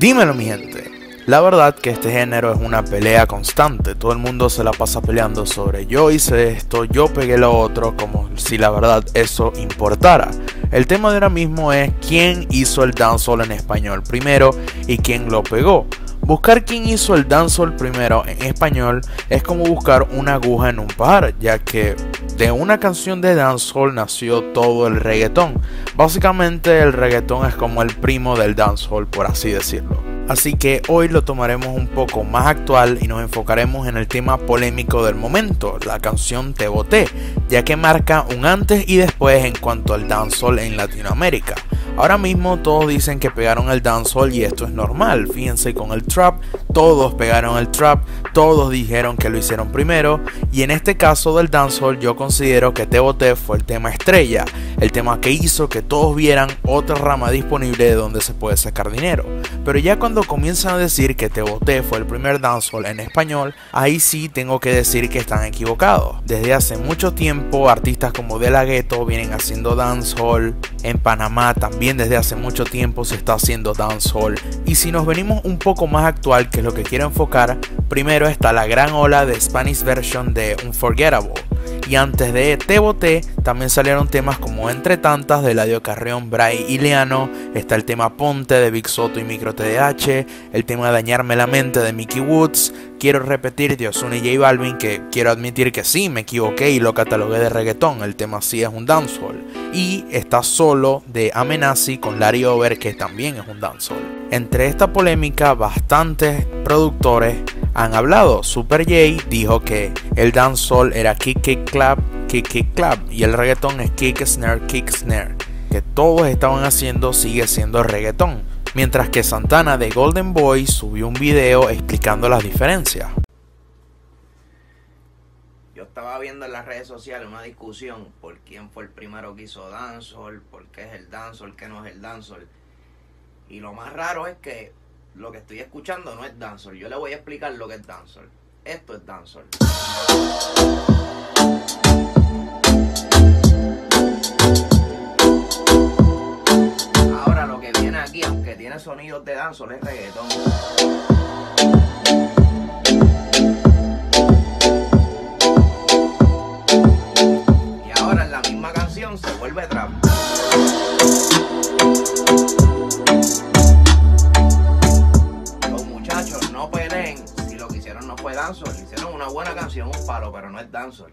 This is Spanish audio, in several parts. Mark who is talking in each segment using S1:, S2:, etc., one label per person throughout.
S1: Dímelo, mi gente. La verdad que este género es una pelea constante, todo el mundo se la pasa peleando sobre yo hice esto, yo pegué lo otro, como si la verdad eso importara. El tema de ahora mismo es quién hizo el dancehall en español primero y quién lo pegó. Buscar quién hizo el dancehall primero en español es como buscar una aguja en un pajar, ya que de una canción de dancehall nació todo el reggaetón. Básicamente el reggaetón es como el primo del dancehall, por así decirlo. Así que hoy lo tomaremos un poco más actual y nos enfocaremos en el tema polémico del momento, la canción Te Boté, ya que marca un antes y después en cuanto al dancehall en Latinoamérica. Ahora mismo todos dicen que pegaron el dancehall y esto es normal, fíjense con el trap, todos pegaron el trap, todos dijeron que lo hicieron primero y en este caso del dancehall yo considero que Te Boté fue el tema estrella, el tema que hizo que todos vieran otra rama disponible de donde se puede sacar dinero. Pero ya cuando comienzan a decir que Te Boté fue el primer dancehall en español, ahí sí tengo que decir que están equivocados. Desde hace mucho tiempo artistas como De La Ghetto vienen haciendo dancehall, en Panamá también desde hace mucho tiempo se está haciendo dancehall. Y si nos venimos un poco más actual, que es lo que quiero enfocar, primero está la gran ola de Spanish version de Unforgettable. Y antes de Te Boté también salieron temas como Entre Tantas de Eladio Carrión, Bray y Leano, está el tema Ponte de Big Soto y Micro TDH, el tema Dañarme la Mente de Mickey Woods, Quiero Repetir de Ozuna y J Balvin, que quiero admitir que sí, me equivoqué y lo catalogué de reggaetón, el tema sí es un dancehall. Y está Solo de Amenazi con Larry Over, que también es un dancehall. Entre esta polémica bastantes productores han hablado. Super J dijo que el dancehall era kick kick clap y el reggaetón es kick snare, que todos estaban haciendo sigue siendo reggaetón, mientras que Santana de Golden Boy subió un video explicando las diferencias.
S2: Yo estaba viendo en las redes sociales una discusión por quién fue el primero que hizo dancehall, por qué es el dancehall, qué no es el dancehall, y lo más raro es que lo que estoy escuchando no es dancehall. Yo le voy a explicar lo que es dancehall. Esto es dancehall. Ahora lo que viene aquí, aunque tiene sonidos de dancehall, es reggaetón. Y ahora en la misma canción se vuelve trap. No peleen, si lo que hicieron no fue dancehall, hicieron una buena canción, un palo, pero no es dancehall.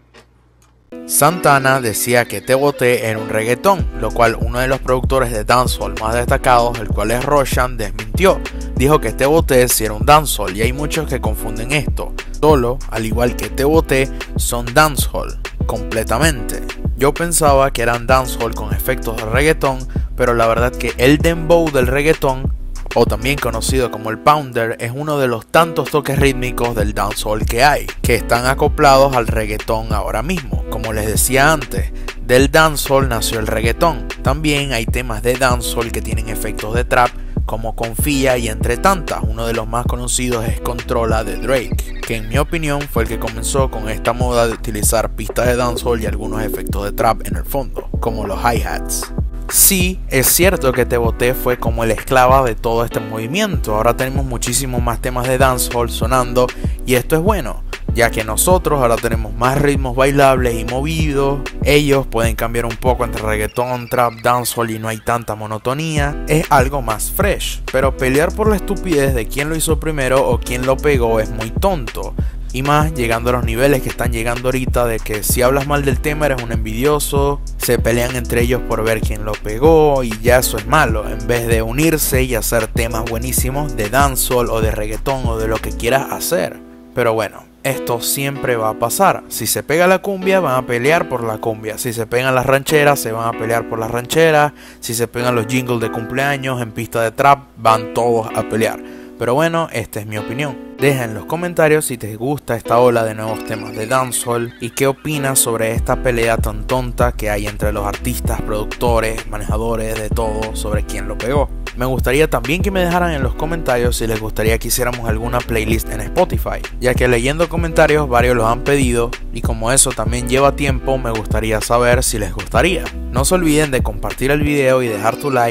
S1: Santana decía que Te Boté era un reggaetón, lo cual uno de los productores de dancehall más destacados, el cual es Roshan, desmintió. Dijo que Te Boté sí era un dancehall y hay muchos que confunden esto. Solo, al igual que Te Boté, son dancehall, completamente. Yo pensaba que eran dancehall con efectos de reggaetón, pero la verdad que el dembow del reggaetón, o también conocido como el pounder, es uno de los tantos toques rítmicos del dancehall que hay, que están acoplados al reggaetón ahora mismo. Como les decía antes, del dancehall nació el reggaetón. También hay temas de dancehall que tienen efectos de trap, como Confía y Entre Tantas. Uno de los más conocidos es Controla de Drake, que en mi opinión fue el que comenzó con esta moda de utilizar pistas de dancehall y algunos efectos de trap en el fondo, como los hi-hats. Sí, es cierto que Te Boté fue como el esclava de todo este movimiento. Ahora tenemos muchísimos más temas de dancehall sonando y esto es bueno, ya que nosotros ahora tenemos más ritmos bailables y movidos. Ellos pueden cambiar un poco entre reggaetón, trap, dancehall y no hay tanta monotonía. Es algo más fresh, pero pelear por la estupidez de quién lo hizo primero o quién lo pegó es muy tonto. Y más llegando a los niveles que están llegando ahorita de que si hablas mal del tema eres un envidioso, se pelean entre ellos por ver quién lo pegó y ya eso es malo, en vez de unirse y hacer temas buenísimos de dancehall o de reggaetón o de lo que quieras hacer. Pero bueno, esto siempre va a pasar. Si se pega la cumbia van a pelear por la cumbia, si se pegan las rancheras se van a pelear por las rancheras, si se pegan los jingles de cumpleaños en pista de trap van todos a pelear. Pero bueno, esta es mi opinión. Deja en los comentarios si te gusta esta ola de nuevos temas de dancehall y qué opinas sobre esta pelea tan tonta que hay entre los artistas, productores, manejadores, de todo, sobre quién lo pegó. Me gustaría también que me dejaran en los comentarios si les gustaría que hiciéramos alguna playlist en Spotify, ya que leyendo comentarios varios los han pedido y como eso también lleva tiempo me gustaría saber si les gustaría. No se olviden de compartir el video y dejar tu like.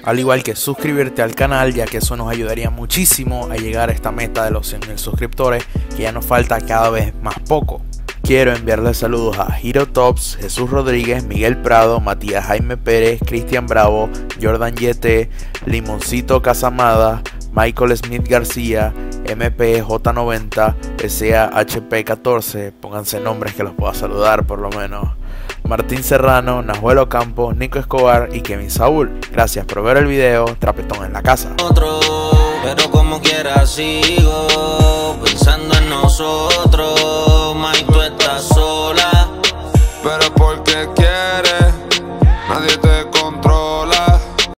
S1: al igual que suscribirte al canal, ya que eso nos ayudaría muchísimo a llegar a esta meta de los 100.000 suscriptores, que ya nos falta cada vez más poco. Quiero enviarles saludos a Hero Tops, Jesús Rodríguez, Miguel Prado, Matías Jaime Pérez, Cristian Bravo, Jordan Yete, Limoncito Casamada, Michael Smith García, MPJ90, SAHP14, pónganse nombres que los pueda saludar por lo menos, Martín Serrano, Nahuel Campos, Nico Escobar y Kevin Saúl. Gracias por ver el video, Trapetón en la casa.
S3: Pero como quiera sigo pensando en nosotros.